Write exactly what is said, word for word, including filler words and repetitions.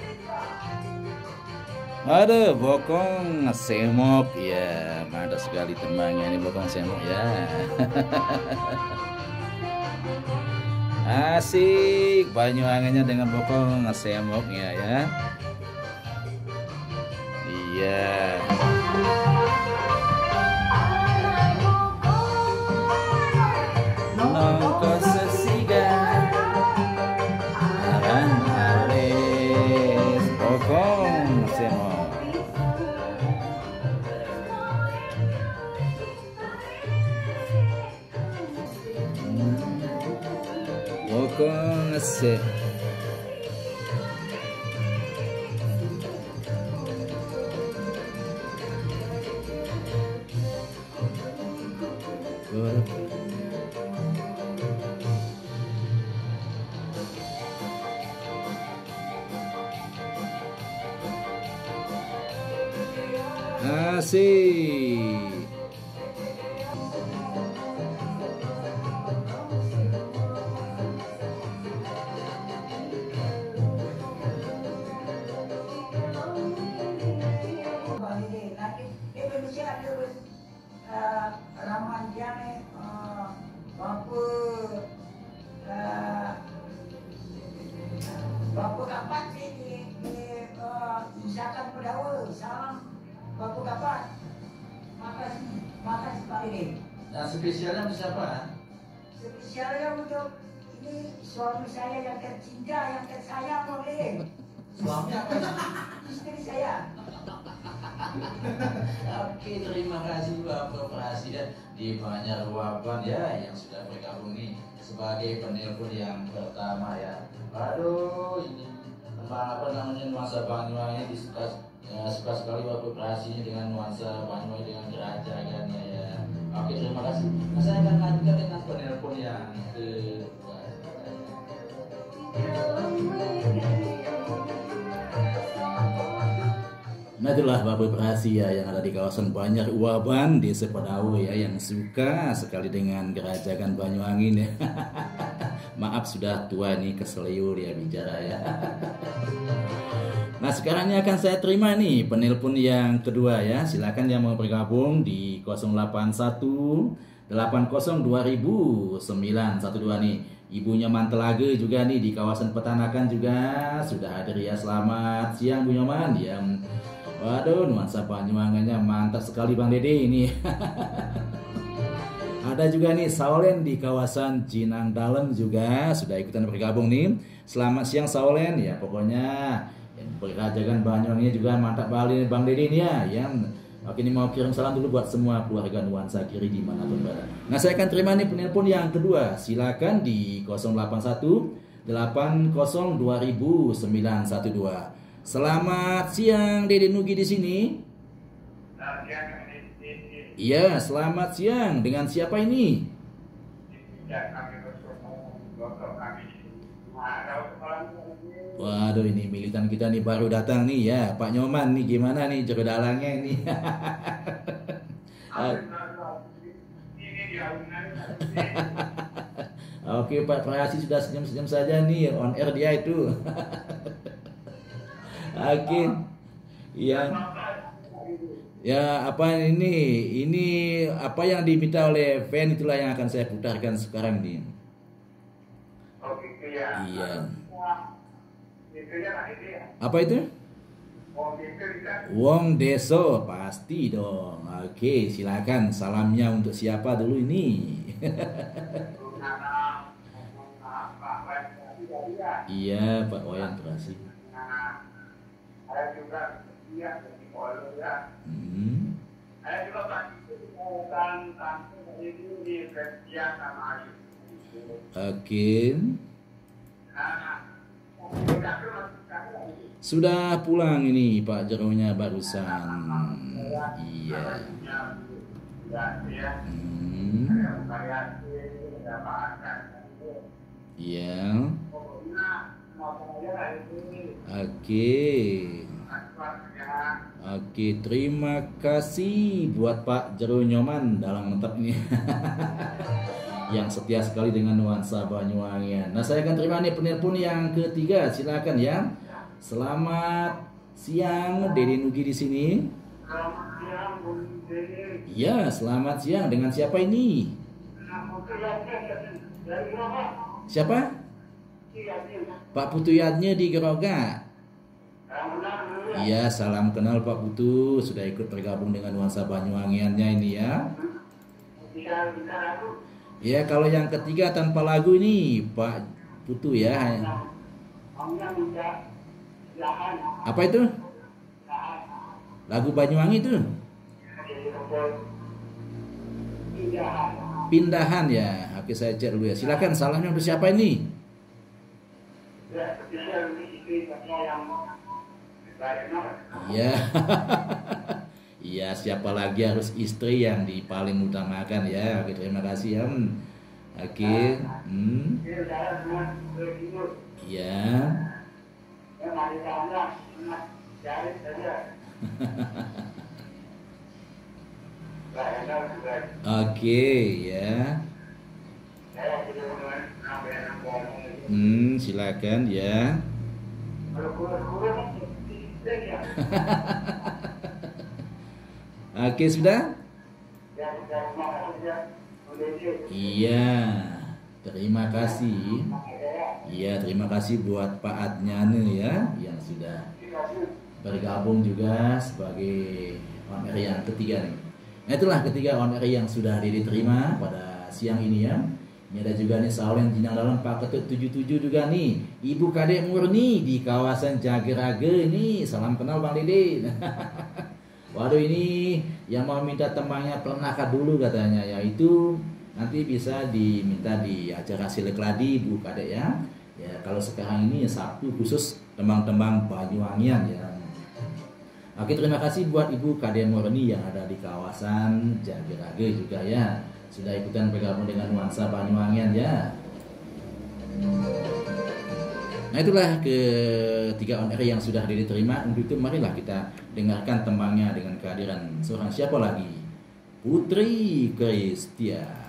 Aduh, bokong semok ya, mantap sekali temannya ini bokong semok ya. Asik Banyuwanginya dengan bokong semoknya ya. Iya. Nongko sesiga aran alis bokong semok. Bokong se Asik. Bapa kapan sih di di misalkan Pedawa salam Bapa kapan? Makasih, makasih Pak ini. Nah, spesialnya untuk siapa? Spesialnya untuk ini suami saya yang tercinta, yang tersayang oleh Suami apa? istri saya. Oke, terima kasih Bapak Presiden di Banjar Ruapan ya yang sudah bergabung nih sebagai penelpon yang pertama ya. Aduh, ini tentang apa namanya nuansa Banyuwangi disuka ya, suka sekali Bapak Presiden dengan nuansa Banyuwangi dengan kerajaannya ya. Oke, terima kasih. Nah, saya akan lanjutkan dengan penelpon yang kedua. Nah itulah Bapak Rahasia yang ada di kawasan Banjar Uaban, Desa Padawe ya, yang suka sekali dengan kerajaan Banyuwangi ya. Maaf sudah tua nih, keseliur ya bicara ya. Nah sekarang ini akan saya terima nih penelpon yang kedua ya. Silakan yang mau bergabung di nol delapan satu delapan nol dua sembilan satu dua nih. Ibunya Mantelage juga nih di kawasan Petanakan juga sudah hadir ya. Selamat siang Bu Nyoman ya. Waduh, nuansa Banyuwanginya mantap sekali Bang Dede ini. Ada juga nih Saulen di kawasan Cinang Dalem juga sudah ikutan bergabung nih. Selamat siang Saulen ya, pokoknya perkajakan Banyuwangi juga mantap balik Bang Dede ini ya. Yang oke, ini mau kirim salam dulu buat semua keluarga nuansa kiri dimanapun berada. Nah saya akan terima nih penelpon yang kedua. Silakan di nol delapan satu delapan nol dua sembilan satu dua. Selamat siang Dede Nugi di sini. Selamat siang. Iya, selamat siang. Dengan siapa ini? Ya, kami bersyukur dokter kami. Waduh, ini militan kita nih baru datang nih ya, Pak Nyoman nih gimana nih jerodalangnya ini? Oke Pak Prayasi sudah senyum-senyum saja nih, on air dia itu. Oke, iya. Ya apa ini? Ini apa yang diminta oleh fan itulah yang akan saya putarkan sekarang ini. Oh gitu ya. Iya. Itu ya Pak ini ya. Apa itu? Oh gitu kan. Wong Deso pasti dong. Oke, silakan salamnya untuk siapa dulu ini? Iya Pak Wayan terasi. Saya juga iya di Polo ya. Hmm. Saya juga pasti bukan kampung ini di Kerja sama Ayu. Oke. Nah, sudah Sudah pulang ini Pak Jeronya barusan. Iya. Ya. Hmm. Iya. Oke. Oke, terima kasih buat Pak Jero Nyoman dalam mentep ini. Yang setia sekali dengan nuansa Banyuwangi. Nah, saya akan terima nih penelpon yang ketiga. Silakan ya. Selamat siang, Dede Nugi di sini. Selamat siang, Bung Dede. Ya, selamat siang. Dengan siapa ini? Dari Gerobak. Siapa? Iya, iya. Pak Putuyatnya di Geroga. Alhamdulillah dulu ya. Iya, salam kenal Pak Putu. Sudah ikut bergabung dengan nuansa Banyuwangiannya ini ya. Bisa bisa aku. Ya, kalau yang ketiga tanpa lagu ini Pak Putu ya. Omnya minta lahan. Apa itu? Lahan. Lagu Banyuwangi itu? Jadi kumpul pindahan. Pindahan ya. Oke, saya cek dulu ya. Silakan, salamnya untuk siapa ini? Ya, bisa lebih istri saya yang baik banget. Iya. Iya, siapa lagi harus istri yang di paling utamakan ya. Oke, terima kasih ya. Hmm. Oke. Hmm. Ini saya semua ke timur. Iya. Ya, mari sana. Cari saja. Baik, baik. Oke, ya. Saya tidak mau sampai nambah. Hmm, silakan ya. Kalau kurang-kurang tidak ya. Oke, sudah? Ya, sudah makasih ya. Udah. Iya. Terima kasih. Iya, terima kasih buat Pak Adnyane ya yang sudah bergabung juga sebagai on air yang ketiga nih. Nah, itulah ketiga on air yang sudah diterima pada siang ini ya. Ini ada juga nih Saulen Jinang Dalam Pak Ketut tujuh tujuh juga nih. Ibu Kadek Murni di kawasan Jagerage ini. Salam kenal Bang Dede. Waduh, ini yang mau minta tembangnya Pernakat dulu katanya, yaitu nanti bisa diminta di acara Silekladi Bu Kadek ya. Ya, kalau sekarang ini Sabtu khusus tembang-tembang Banyuwangian ya. Oke, terima kasih buat Ibu Kadek Murni yang ada di kawasan Jagerage juga ya. Sudah ikutan bergabung dengan nuansa Banyuwangian ya. Nah, itulah ketiga on air yang sudah diterima. Untuk itu marilah kita dengarkan tembangnya dengan kehadiran seorang siapa lagi? Putri Kristia.